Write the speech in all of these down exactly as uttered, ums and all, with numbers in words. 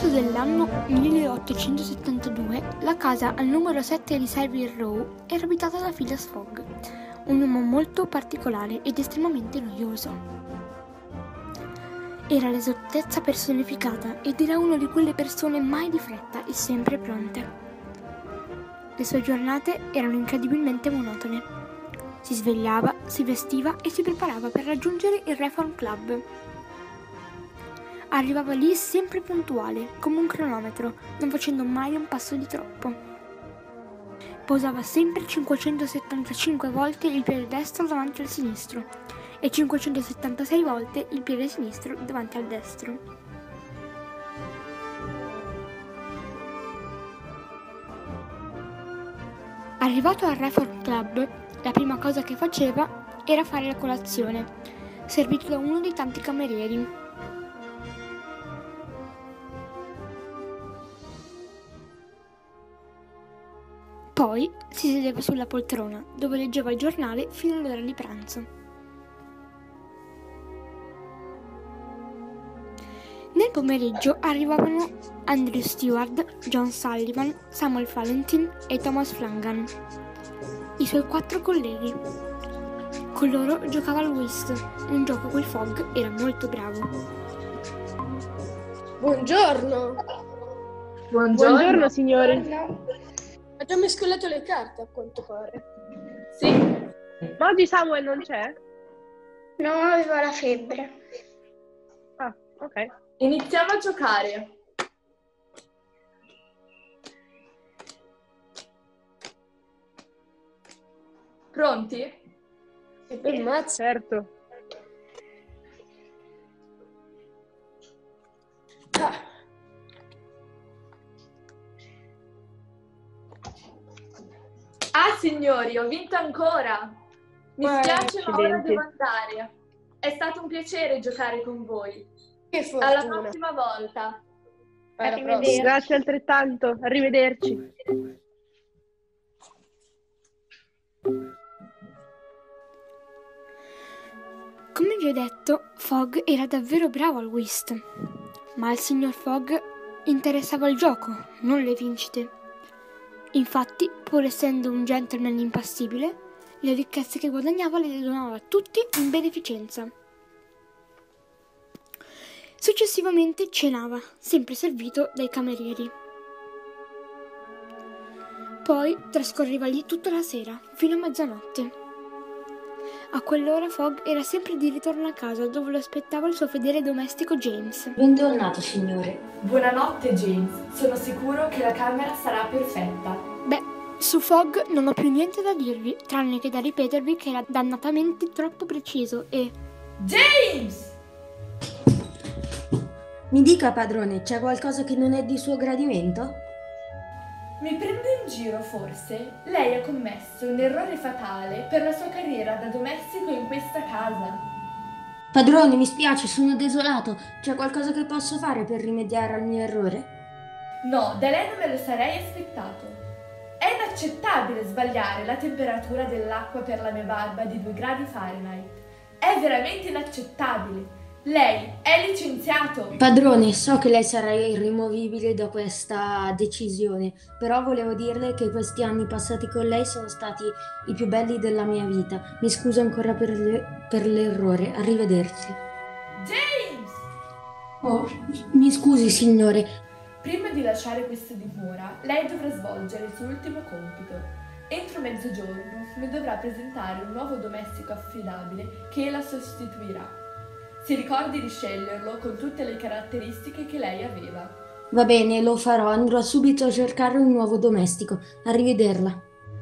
marzo dell'anno milleottocentosettantadue la casa al numero sette di Savile Row era abitata da Phileas Fogg, un uomo molto particolare ed estremamente noioso. Era l'esattezza personificata ed era una di quelle persone mai di fretta e sempre pronte. Le sue giornate erano incredibilmente monotone. Si svegliava, si vestiva e si preparava per raggiungere il Reform Club. Arrivava lì sempre puntuale, come un cronometro, non facendo mai un passo di troppo. Posava sempre cinquecentosettantacinque volte il piede destro davanti al sinistro e cinquecentosettantasei volte il piede sinistro davanti al destro. Arrivato al Reform Club, la prima cosa che faceva era fare la colazione, servito da uno dei tanti camerieri. Poi si sedeva sulla poltrona, dove leggeva il giornale fino all'ora di pranzo. Nel pomeriggio arrivavano Andrew Stewart, John Sullivan, Samuel Fallentin e Thomas Flanagan, i suoi quattro colleghi. Con loro giocava al whist, un gioco a cui Fogg era molto bravo. Buongiorno! Buongiorno, Buongiorno signori! Buongiorno. Ha già mescolato le carte, a quanto pare. Sì. Ma oggi Samuel non c'è? No, aveva la febbre. Ah, ok. Iniziamo a giocare. Pronti? Sì, ma certo. Ah. Ah, signori, ho vinto ancora. Mi Ah, spiace, ma ora accidenti. devo andare. È stato un piacere giocare con voi. Che fortuna. Alla prossima volta. Alla Arrivederci. prossima. Grazie altrettanto. Arrivederci. Come vi ho detto, Fogg era davvero bravo al whist, ma al signor Fogg interessava il gioco, non le vincite. Infatti, pur essendo un gentleman impassibile, le ricchezze che guadagnava le donava a tutti in beneficenza. Successivamente cenava, sempre servito dai camerieri. Poi trascorreva lì tutta la sera, fino a mezzanotte. A quell'ora Fogg era sempre di ritorno a casa, dove lo aspettava il suo fedele domestico James. Bentornato, signore. Buonanotte, James. Sono sicuro che la camera sarà perfetta. Beh, su Fogg non ho più niente da dirvi, tranne che da ripetervi che era dannatamente troppo preciso e... James! Mi dica, padrone, c'è qualcosa che non è di suo gradimento? Mi prende in giro, forse? Lei ha commesso un errore fatale per la sua carriera da domestico in questa casa. Padrone, mi spiace, sono desolato. C'è qualcosa che posso fare per rimediare al mio errore? No, da lei non me lo sarei aspettato. È inaccettabile sbagliare la temperatura dell'acqua per la mia barba di due gradi Fahrenheit. È veramente inaccettabile. Lei è licenziato. Padrone, so che lei sarà irrimovibile da questa decisione, però volevo dirle che questi anni passati con lei sono stati i più belli della mia vita. Mi scuso ancora per, le- per l'errore. Arrivederci. James! Oh, mi scusi, signore. Prima di lasciare questa dimora, lei dovrà svolgere il suo ultimo compito. Entro mezzogiorno mi dovrà presentare un nuovo domestico affidabile che la sostituirà. Si ricordi di sceglierlo con tutte le caratteristiche che lei aveva. Va bene, lo farò. Andrò subito a cercare un nuovo domestico. Arrivederla.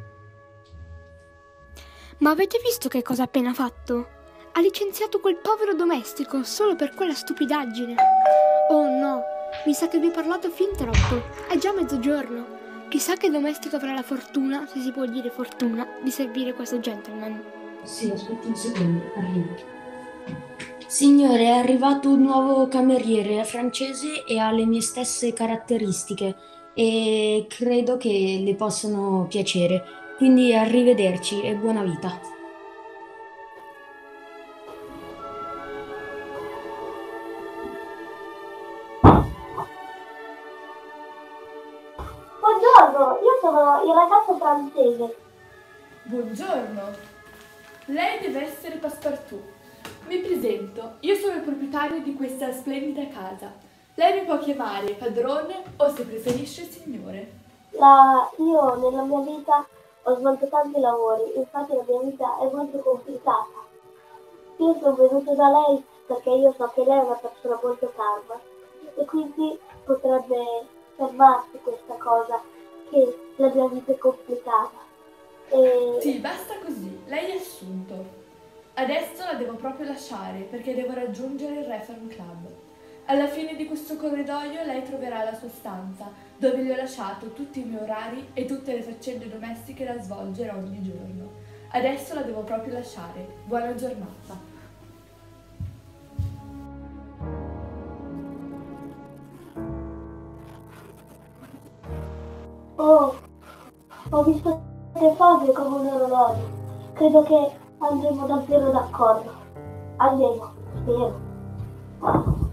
Ma avete visto che cosa ha appena fatto? Ha licenziato quel povero domestico solo per quella stupidaggine. Oh no, mi sa che vi ho parlato fin troppo. È già mezzogiorno. Chissà che domestico avrà la fortuna, se si può dire fortuna, di servire questo gentleman. Sì, aspetti un secondo, arrivo. Signore, è arrivato un nuovo cameriere, è francese e ha le mie stesse caratteristiche e credo che le possano piacere. Quindi arrivederci e buona vita. sono il ragazzo francese. Buongiorno. Lei deve essere Passepartout. Mi presento, io sono il proprietario di questa splendida casa. Lei mi può chiamare padrone o, se preferisce, signore. La... Io nella mia vita ho svolto tanti lavori, infatti la mia vita è molto complicata. Io sono venuto da lei perché io so che lei è una persona molto calma e quindi potrebbe fermarsi questa cosa, che la mia vita è complicata. E... Sì, basta così, lei è assunto. Adesso la devo proprio lasciare perché devo raggiungere il Reform Club. Alla fine di questo corridoio lei troverà la sua stanza, dove gli ho lasciato tutti i miei orari e tutte le faccende domestiche da svolgere ogni giorno. Adesso la devo proprio lasciare. Buona giornata. Oh, ho visto le cose come un orologio. Credo che andremo davvero d'accordo. Almeno, spero.